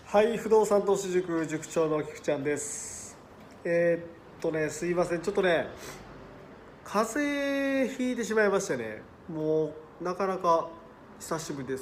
はい、不動産投資塾塾長の菊ちゃんです。すいません、ちょっとね、風邪ひいてしまいましてね、もうなかなか久しぶりです。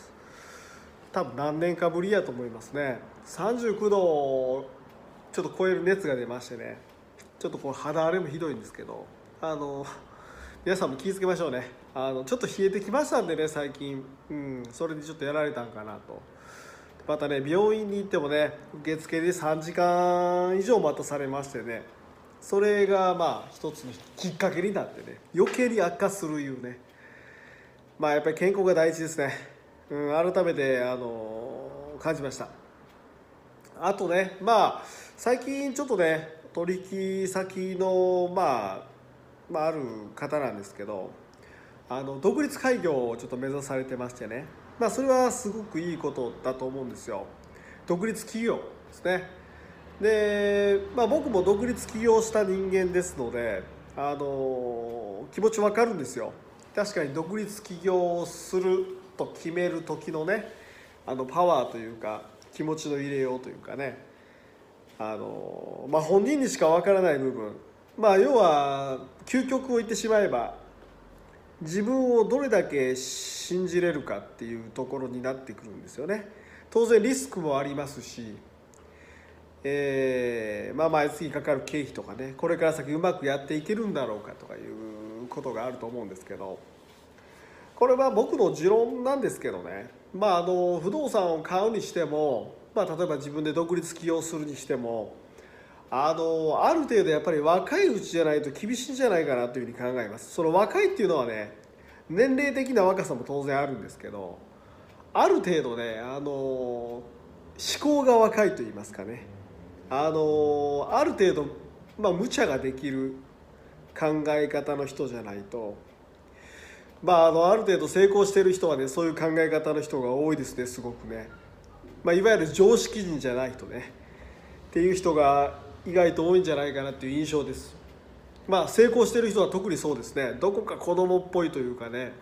多分何年かぶりやと思いますね。39度をちょっと超える熱が出ましてね、ちょっとこう肌荒れもひどいんですけど、皆さんも気をつけましょうね。ちょっと冷えてきましたんでね、最近、それでちょっとやられたんかなと。またね、病院に行ってもね、受付で3時間以上待たされましてね、それがまあ一つのきっかけになってね、余計に悪化するいうね。やっぱり健康が第一ですね。改めて感じました。あとね、最近ちょっとね、取引先のある方なんですけど、独立開業をちょっと目指されてましてね、それはすごくいいことだと思うんですよ。独立企業ですね。で、僕も独立起業した人間ですので、気持ちわかるんですよ。確かに独立起業すると決める時のね、パワーというか気持ちの入れようというかね、本人にしかわからない部分、要は究極を言ってしまえば、自分をどれだけ信じれるかっていうところになってくるんですよね。当然リスクもありますし、毎月かかる経費とかね、これから先うまくやっていけるんだろうかとかいうことがあると思うんですけど、これは僕の持論なんですけどね、不動産を買うにしても、例えば自分で独立起業するにしても、ある程度やっぱり若いうちじゃないと厳しいんじゃないかなというふうに考えます。その若いっていうのはね、年齢的な若さも当然あるんですけど、ある程度ね、思考が若いと言いますかね、ある程度、無茶ができる考え方の人じゃないと、ある程度成功してる人はね、そういう考え方の人が多いですね、すごくね。いわゆる常識人じゃない人ね、っていう人が意外と多いんじゃないかなっていう印象です。成功してる人は特にそうですね。どこか子供っぽいというかね、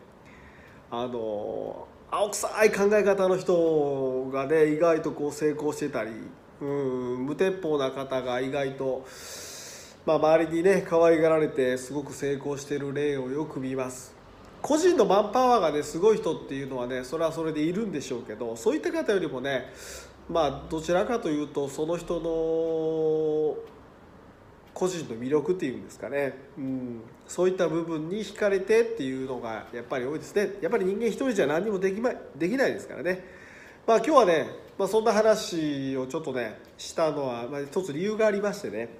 青臭い考え方の人がね、意外とこう成功してたり、無鉄砲な方が意外と、周りにね可愛がられてすごく成功してる例をよく見ます。個人のマンパワーがねすごい人っていうのはね、それはそれでいるんでしょうけど、そういった方よりもね、どちらかというとその人の個人の魅力っていうんですかね、そういった部分に惹かれてっていうのがやっぱり多いですね。やっぱり人間一人じゃ何にもできないですからね。今日はね、そんな話をちょっとねしたのは、一つ理由がありましてね、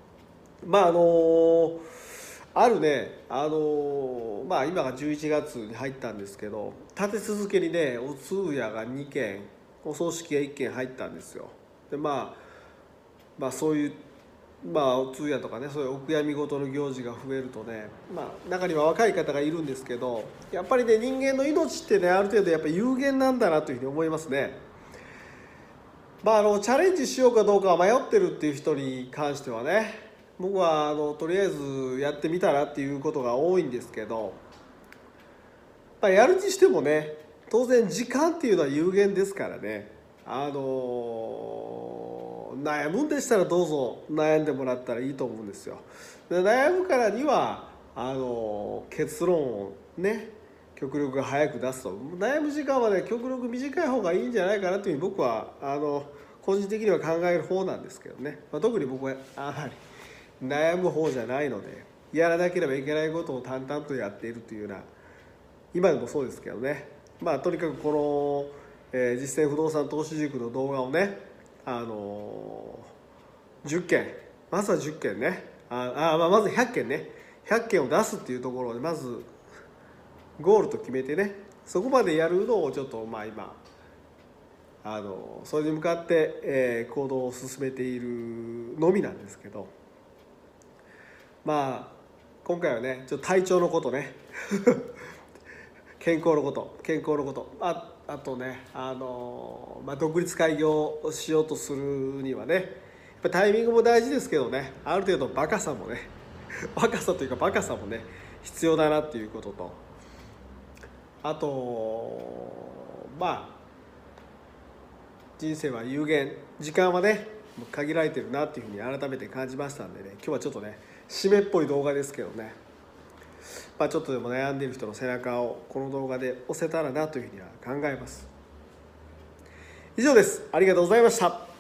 あるね、今が11月に入ったんですけど、立て続けにねお通夜が2件、お葬式が1件入ったんですよ。でそういうお通夜とかね、そういうお悔やみ事の行事が増えるとね、中には若い方がいるんですけど、やっぱりね人間の命ってね、ある程度やっぱり有限なんだなというふうに思いますね。チャレンジしようかどうか迷ってるっていう人に関してはね、僕はとりあえずやってみたらっていうことが多いんですけど、やるにしてもね、当然時間っていうのは有限ですからね、悩むんでしたらどうぞ悩んでもらったらいいと思うんですよ。で悩むからには結論をね極力早く出すと。悩む時間はね極力短い方がいいんじゃないかなというふうに僕は個人的には考える方なんですけどね、特に僕はあまり悩む方じゃないので、やらなければいけないことを淡々とやっているというような、今でもそうですけどね、とにかくこの、実践不動産投資塾の動画をね、10件、まずは10件ね、まず100件ね、100件を出すっていうところでまずゴールと決めてね、そこまでやるのをちょっと今それに向かって、行動を進めているのみなんですけど、今回はねちょっと体調のことね健康のこと、あとね、独立開業をしようとするにはね、やっぱタイミングも大事ですけどね、ある程度バカさもね若さというかバカさもね必要だなっていうことと、あと人生は有限、時間はね限られてるなっていうふうに改めて感じましたんでね、今日はちょっとね締めっぽい動画ですけどね、ちょっとでも悩んでいる人の背中をこの動画で押せたらなというふうには考えます。以上です。ありがとうございました。